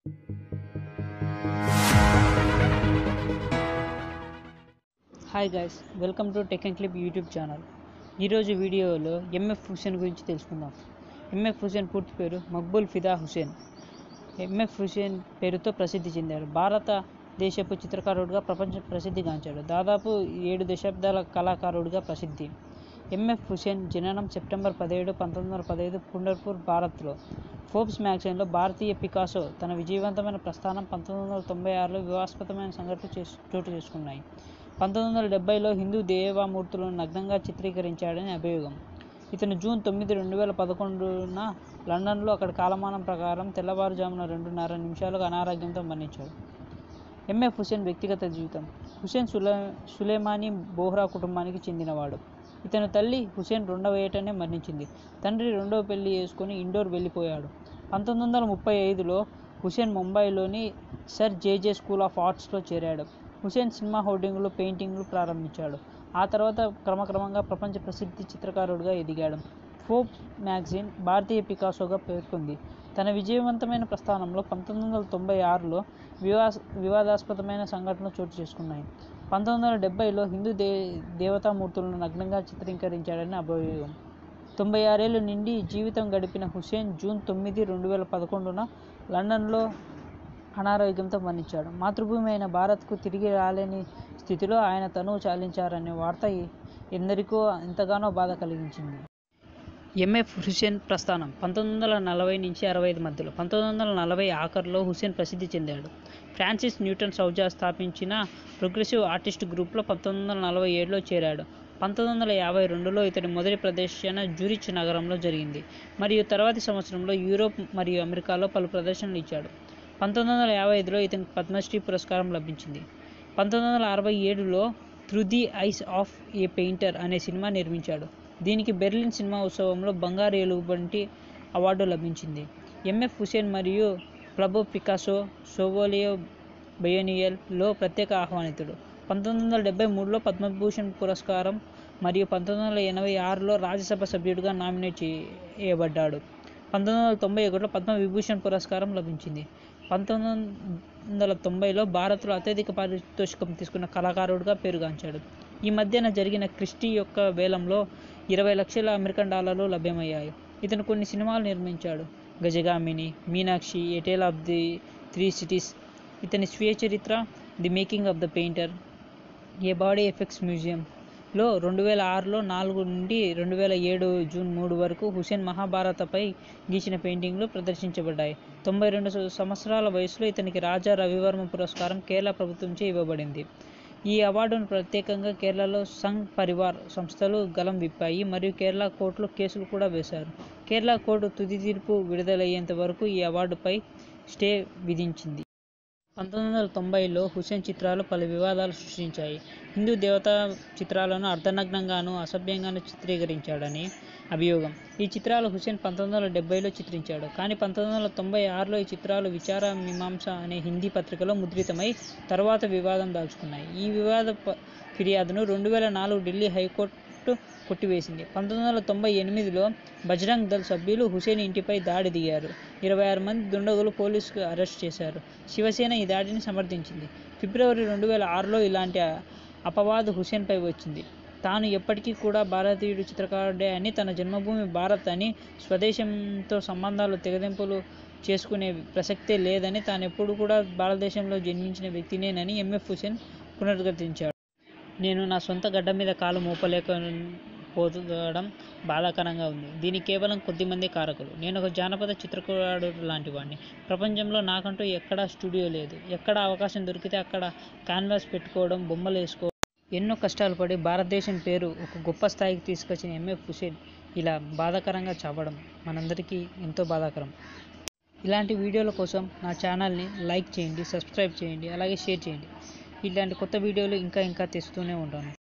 Hi guys, welcome to tech and clip YouTube channel. ఈరోజు వీడియోలో MF Hussain గురించి తెలుసుకుందాం. ఎంఎఫ్ హుస్సేన్ పూర్తి పేరు మక్బూల్ ఫిదా హుస్సేన్. ఎంఎఫ్ హుస్సేన్ పేరుతో ప్రసిద్ధి చెందాడు. భారతదేశపు చిత్రకారుడిగా ప్రపంచ ప్రసిద్ధిగాంచాడు. దాదాపు 7 దశాబ్దాల కళాకారుడిగా ప్రసిద్ధి. ఎంఎఫ్ హుస్సేన్ జననం సెప్టెంబర్ 17, 1915 పండర్పూర్, భారత్లో. ఫోర్బ్స్ మ్యాగజైన్లో భారతీయ పికాసో తన విజయవంతమైన ప్రస్థానం 1996లో వివాదాస్పదమైన సంఘటనలు చోటు చేసుకున్నాయి. 1970లో హిందూ దేవతామూర్తులను నగ్నంగా చిత్రీకరించాడని అభియోగం. ఇతను జూన్ 9, 2011న లండన్లో అక్కడి కాలమానం ప్రకారం తెల్లవారుజామున 2:30 అనారోగ్యంతో మరణించాడు. ఎంఎఫ్ హుస్సేన్ వ్యక్తిగత జీవితం. హుస్సేన్ సులేమానీ బోహ్రా కుటుంబానికి చెందినవాడు. ఇతని తల్లి హుస్సేన్ 2వ ఏటనే మరణించింది. తండ్రి 2వ పెళ్లి చేసుకుని ఇండోర్ వెళ్ళిపోయాడు. 1935లో హుస్సేన్ ముంబైలోని సర్ జెజె స్కూల్ ఆఫ్ ఆర్ట్స్లో చేరాడు. హుస్సేన్ సినిమా హోర్డింగులు, పెయింటింగ్లు ప్రారంభించాడు. ఆ తర్వాత క్రమక్రమంగా ప్రపంచ ప్రసిద్ధి చిత్రకారుడిగా ఎదిగాడు. ఫోర్బ్స్ మ్యాగజైన్ భారతీయ పికాసోగా పేర్కొంది. తన విజయవంతమైన ప్రస్థానంలో 1996లో వివాదాస్పదమైన సంఘటనలు చోటు చేసుకున్నాయి. 1970లో హిందూ దేవతామూర్తులను నగ్నంగా చిత్రీకరించాడని అభియోగం. 96 ఏళ్లు నిండి జీవితం గడిపిన హుస్సేన్ జూన్ 9, 2011న లండన్లో అనారోగ్యంతో మరణించాడు. మాతృభూమి అయిన భారత్కు తిరిగి రాలేని స్థితిలో ఆయన తనువు చాలించారనే వార్త ఎందరికో ఎంతగానో బాధ కలిగించింది. ఎంఎఫ్ హుస్సేన్ ప్రస్థానం 1940 నుంచి 65 మధ్యలో. 1940 ఆఖరులో హుస్సేన్ ప్రసిద్ధి చెందాడు. ఫ్రాన్సిస్ న్యూటన్ సౌజా స్థాపించిన ప్రోగ్రెసివ్ ఆర్టిస్ట్ గ్రూప్లో 1947లో చేరాడు. 1952లో ఇతడి మొదటి ప్రదర్శన జ్యూరిచ్ నగరంలో జరిగింది మరియు తర్వాతి సంవత్సరంలో యూరోప్ మరియు అమెరికాలో పలు ప్రదర్శనలు ఇచ్చాడు. 1955లో ఇతనికి పద్మశ్రీ పురస్కారం లభించింది. 1967లో through the eyes of a painter అనే సినిమా నిర్మించాడు. దీనికి బెర్లిన్ సినిమా ఉత్సవంలో బంగారు ఎలుగుబంటి అవార్డు లభించింది. ఎంఎఫ్ హుస్సేన్ మరియు పబ్లో పికాసో సోవోలియో బయోనియల్లో ప్రత్యేక ఆహ్వానితుడు. 1973లో పద్మభూషణ్ పురస్కారం మరియు 1986లో రాజ్యసభ సభ్యుడిగా నామినేట్ చేయబడ్డాడు. 1991లో పద్మవిభూషణ్ పురస్కారం లభించింది. 1990లో భారత్లో అత్యధిక పారితోషికం తీసుకున్న కళాకారుడిగా పేరుగాంచాడు. ఈ మధ్యన జరిగిన క్రిస్టీ యొక్క వేలంలో 20 లక్షల అమెరికన్ డాలర్లు లభ్యమయ్యాయి. ఇతను కొన్ని సినిమాలు నిర్మించాడు. Gajagamini, Meenaxi, a tale of the 3 cities. ఇతని స్వీయ చరిత్ర the making of the painter, a body effects మ్యూజియంలో 2006లో 4 నుండి 2007 జూన్ 3 వరకు హుస్సేన్ మహాభారతపై గీసిన పెయింటింగ్లు ప్రదర్శించబడ్డాయి. 92 సంవత్సరాల వయసులో ఇతనికి రాజా రవివర్మ పురస్కారం కేరళ ప్రభుత్వంచే ఇవ్వబడింది. ఈ అవార్డును ప్రత్యేకంగా కేరళలో సంఘ్ పరివార్ సంస్థలు గలం విప్పాయి మరియు కేరళ కోర్టులో కేసులు కూడా వేశారు. కేరళ కోర్టు తుది తీర్పు విడుదలయ్యేంత వరకు ఈ అవార్డుపై స్టే విధించింది. 1990లో హుస్సేన్ చిత్రాలు పలు వివాదాలు సృష్టించాయి. హిందూ దేవతా చిత్రాలను అర్ధనగ్నంగాను, అసభ్యంగాను చిత్రీకరించాడని అభియోగం. ఈ చిత్రాలు హుస్సేన్ 1970లో చిత్రించాడు. కానీ 1996లో ఈ చిత్రాలు విచార మీమాంస అనే హిందీ పత్రికలో ముద్రితమై తరువాత వివాదం దాల్చుకున్నాయి. ఈ వివాద ఫిర్యాదును 2004 ఢిల్లీ హైకోర్టు కొట్టివేసింది. 1998లో బజరంగ్ దళ్ సభ్యులు హుస్సేన్ ఇంటిపై దాడి దిగారు. 26 మంది దుండగులు పోలీసులు అరెస్ట్ చేశారు. శివసేన ఈ దాడిని సమర్థించింది. ఫిబ్రవరి 2006లో ఇలాంటి అపవాదు హుస్సేన్పై వచ్చింది. తాను ఎప్పటికీ కూడా భారతీయుడు చిత్రకారుడే అని, తన జన్మభూమి భారత్ అని, స్వదేశంతో సంబంధాలు తెగదెంపులు చేసుకునే ప్రసక్తే లేదని, తానెప్పుడు కూడా భారతదేశంలో జన్మించిన వ్యక్తినేనని ఎంఎఫ్ హుస్సేన్ పునరుద్ఘాటించాడు. నేను నా సొంత గడ్డ మీద కాలు మోపలేకపోవడం బాధాకరంగా ఉంది. దీనికి కేవలం కొద్దిమంది కారకులు. నేను ఒక జానపద చిత్రకారుడు లాంటివాడిని. ప్రపంచంలో నాకంటూ ఎక్కడా స్టూడియో లేదు. ఎక్కడ అవకాశం దొరికితే అక్కడ కాన్వాస్ పెట్టుకోవడం, బొమ్మలు వేసుకోవడం. ఎన్నో కష్టాలు పడి భారతదేశం పేరు ఒక గొప్ప స్థాయికి తీసుకొచ్చిన ఎంఎఫ్ హుస్సేన్ ఇలా బాధాకరంగా చావడం మనందరికీ ఎంతో బాధాకరం. ఇలాంటి వీడియోల కోసం నా ఛానల్ని లైక్ చేయండి, సబ్స్క్రైబ్ చేయండి, అలాగే షేర్ చేయండి. ఇలాంటి కొత్త వీడియోలు ఇంకా తెస్తూనే ఉంటాను.